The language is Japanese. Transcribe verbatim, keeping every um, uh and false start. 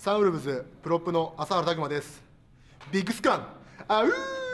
サンウルブズプロップの朝原拓馬です。ビッグスカンあうー